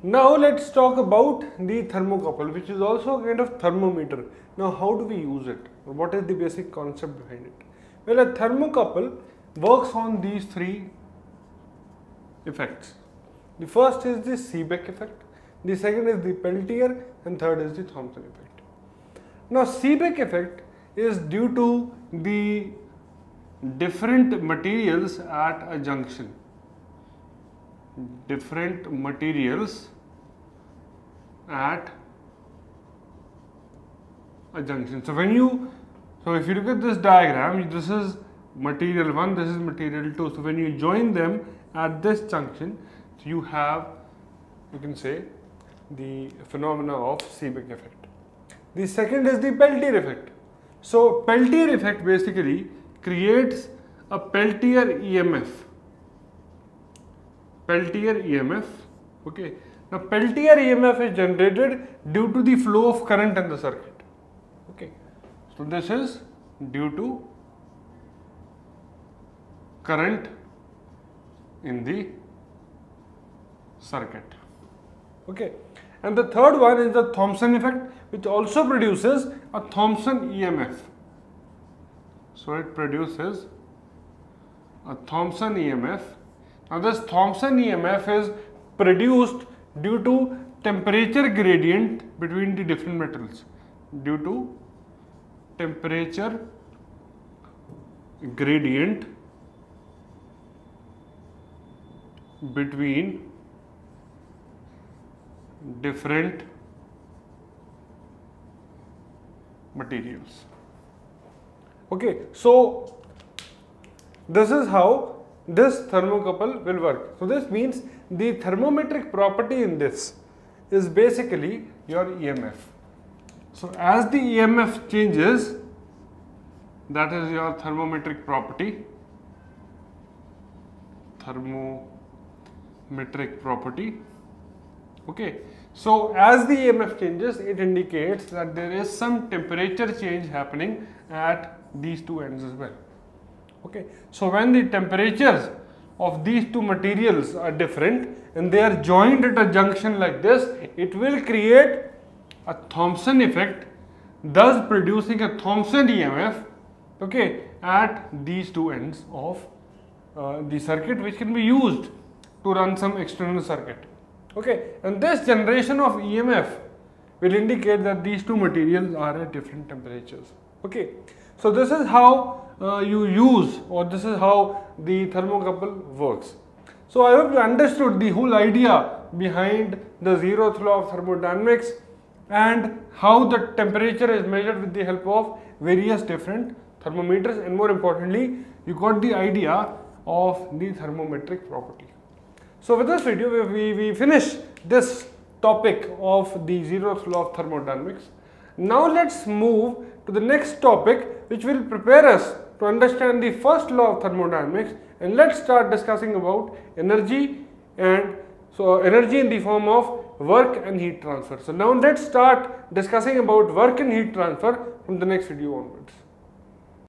Now let's talk about the thermocouple, which is also a kind of thermometer. Now how do we use it? What is the basic concept behind it? Well, a thermocouple works on these three effects. The first is the Seebeck effect, the second is the Peltier, and third is the Thomson effect. Now Seebeck effect is due to the different materials at a junction. Different materials at a junction. So if you look at this diagram, this is material 1, this is material 2. So when you join them at this junction, you have, you can say, the phenomena of Seebeck effect. The second is the Peltier effect. So Peltier effect basically creates a Peltier EMF. Peltier EMF. Okay. Now Peltier EMF is generated due to the flow of current in the circuit. Okay. So this is due to current in the circuit. Okay. And the third one is the Thomson effect, which also produces a Thomson EMF. So it produces a Thomson EMF. Now this Thomson EMF is produced due to temperature gradient between the different metals. Due to temperature gradient between different materials. Okay, so this is how this thermocouple will work. So this means the thermometric property in this is basically your EMF. So as the EMF changes, that is your thermometric property. Thermometric property. Okay. So as the EMF changes, it indicates that there is some temperature change happening at these two ends as well. Okay. So when the temperatures of these two materials are different and they are joined at a junction like this, it will create a Thomson effect, thus producing a Thomson EMF, okay, at these two ends of the circuit, which can be used to run some external circuit. Okay, and this generation of EMF will indicate that these two materials are at different temperatures. Okay, so this is how you use, or this is how the thermocouple works. So I hope you understood the whole idea behind the zeroth law of thermodynamics and how the temperature is measured with the help of various different thermometers, and more importantly, you got the idea of the thermometric property. So with this video, we finish this topic of the zeroth law of thermodynamics. Now let's move to the next topic, which will prepare us to understand the first law of thermodynamics, and let's start discussing about energy, and so energy in the form of work and heat transfer. So now let's start discussing about work and heat transfer from the next video onwards.